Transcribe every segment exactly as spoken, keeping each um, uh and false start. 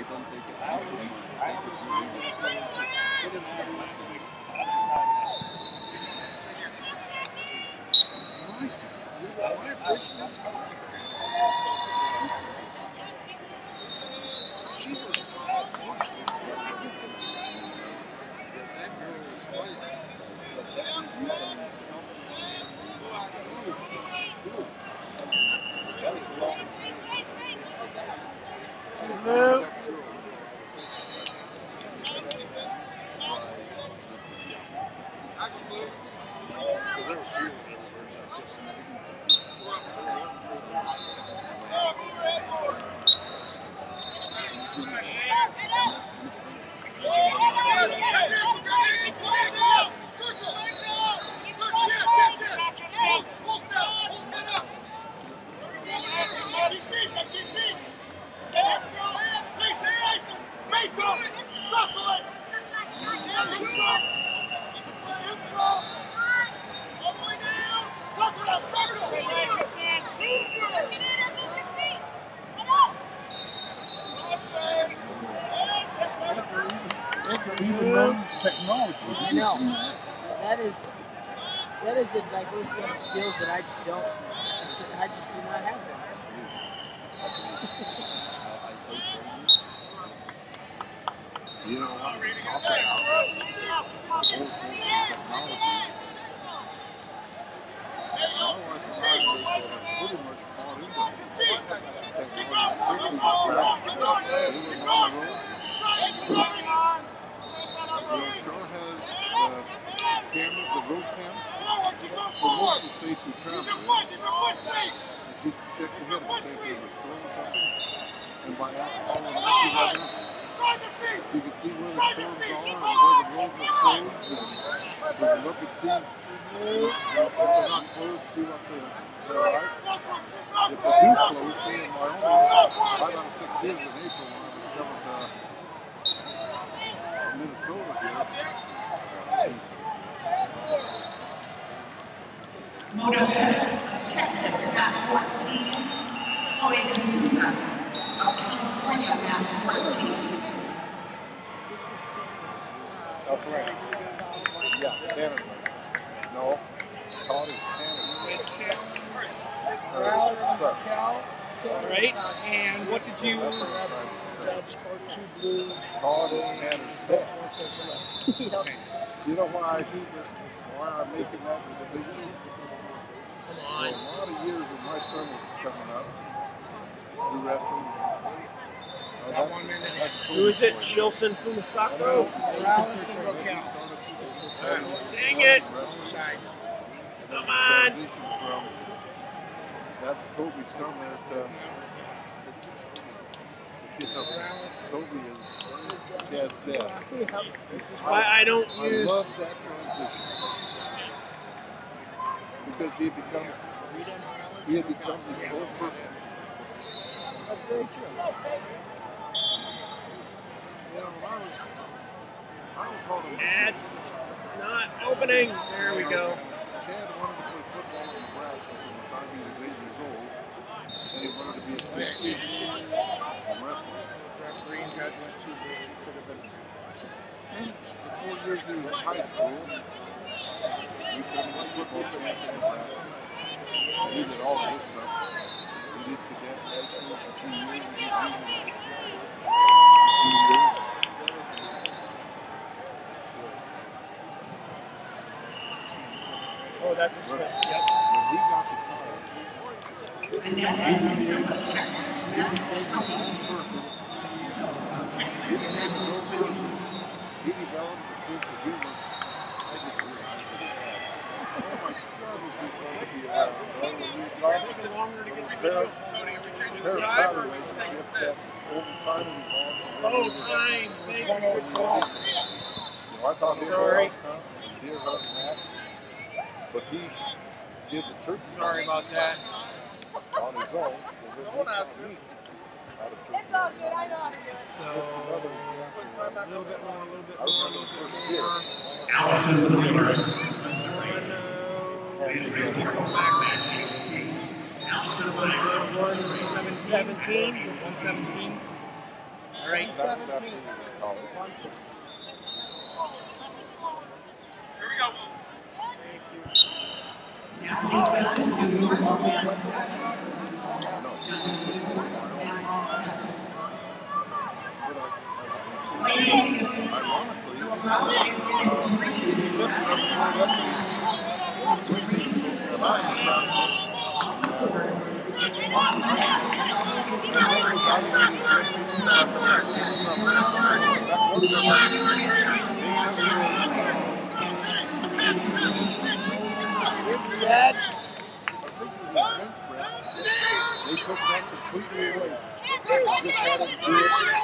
No. Even knows technology. I know. That is that is a diversity of skills that I just don't. I just do not have that. You know what we're talking about? The whole thing of technology. I was surprised that pretty much bought into technology. They were on the road. The sure has uh, cameras, the road cams. For most of the states we travel in, he checks ahead and says there's a storm or something. And by following the weather, you can see where the storms are and where the roads are closed. And we can look and see if they're not closed, see what they're, they're like. If they do close, see in Wyoming, five out of six years in April when I was coming to Minnesota here. Moto Pettis, Texas, map fourteen. Joey D'Souza of California, map fourteen. That's right. Yeah, Canada. No, Todd is Canada. All right. And what did you judge or two blue? Todd is Canada. You know why I do this? Why I'm making that distinction? Come For on. a lot of years when my son was coming up, the wrestling. Uh, Got one minute. Who is it? Shilson Fumasako? Morales and Rocal. Dang it! Come on! From, that's Kobe's son that uh, the kid up Kobe is Chad's dad. This is why I don't I use. love that transition. Because he had become, he had become his own person. That's very true. You know, I was, I was calling Ads not opening. There we go. Chad wanted to play football in Nebraska from the time he was eight years old, and he wanted to be a state champion in wrestling. Referee and judge went too big. Could have been. And the four years he was in high school, we started a football champion. He did all of this stuff. He did cadet high school for two years. He did junior for two years. Oh, that's a slip. Yep. When he got to college, And now Mississauga, Texas, map fourteen. Mississauga, he Texas, didn't have map no fourteen. person. He developed a sense of humor. I didn't realize that he had. Oh my God, was he going to be around? Oh, It's taking longer to get the video loading. Are we changing the side or are we staying with this? Oh, time. It was one oh four. I thought he Sorry. was deer hunting that, but he did the turkey Sorry about that. on his own. Don't ask me. It's all good. I know how to do it. So, a little bit more, a little bit more, a little bit more. Allison Wheeler. one seventeen. one seventeen. All right, Not seventeen. definitely college. Bunsen. Now they've done New York Orleans seven. Ladies, Ironically, your opponent is in green. That is not it's green to the side. It's one half. It's Dad. they took that completely away. Just had him do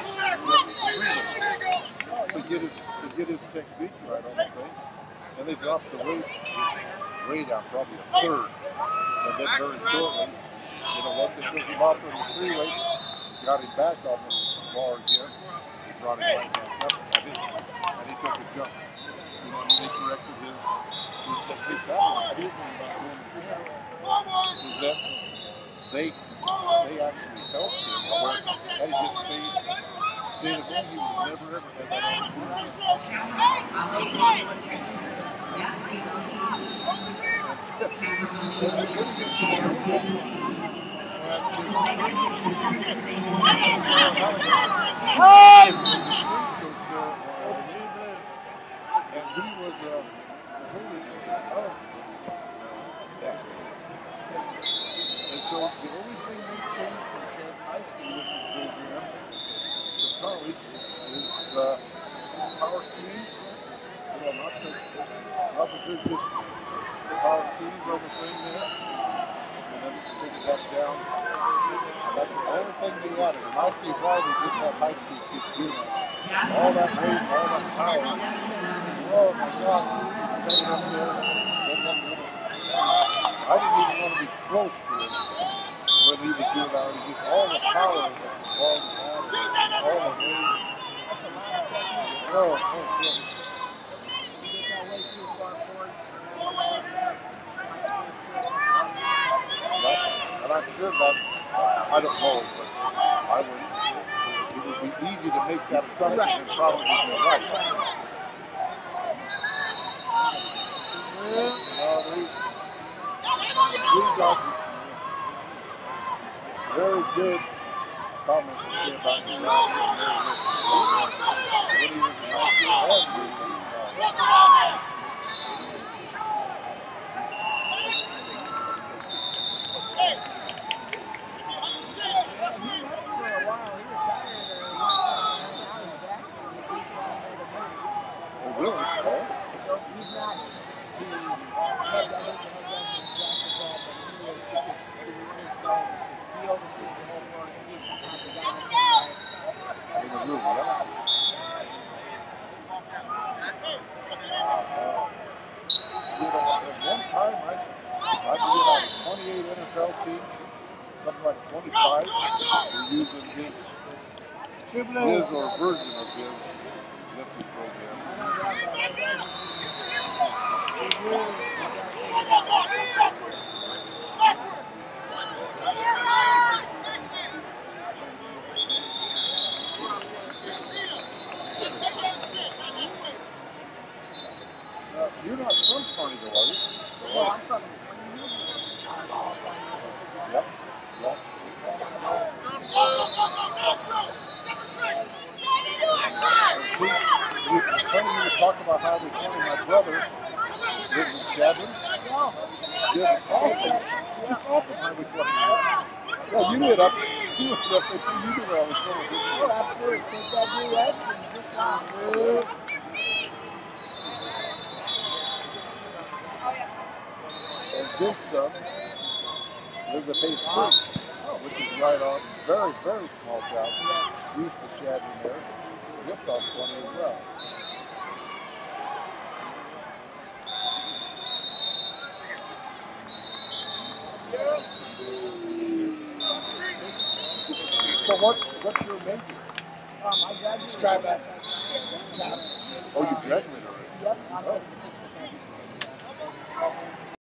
it to get his to get his technique right on the thing. And they dropped the weight way down, probably a third. And then very shortly, you know, once they took him off from the freeway, got him back on the bar again, he brought him right back up, and he, and he took a jump. You know, and they corrected his his technique. That was the beautiful about going to camp, is that they they actually helped him, where had he just stayed, stayed at home, he would never ever have that opportunity. Texas. That And he was uh, oh, yeah. And so the only thing they changed from Chance High School with the program to college is the power keys. You know, not the not the big just the power keys on the thing there. And then take it back down. And that's the only thing they added. And I'll see why they didn't have high school kids doing that. All that weight, all that power. Oh my God, set it up there. I didn't even want to be close to it when he was doing that. He just all the power that the ball had, all the weight. Oh, oh, goodness. And I'm sure that, I don't know, but I would, it would be easy to make that assumption and probably be right. Uh, we, we got very good comments to say about the when he was in high school. Oh, really? Oh? twenty-eight N F L teams, something like twenty-five, were using his, his or version of his lifting program. Uh, you're not from Carnegie, are you? Well, I'm from Yep, yep. See, it's funny to talk about how we came. My brother lived in Chadron. Just off of, just off of Highway twenty-nine. Well, you knew it up. You knew it up. You knew where I was going. Oh, absolutely. Take that U S and just not. And this son lives at Hayes Creek, which is right on, very, very small town, east of Chadron there. And it's on twenty as well. So what's, what's your major? Um, I graduated. Let's try that. Oh, you graduated already? Yep. I'm Oh.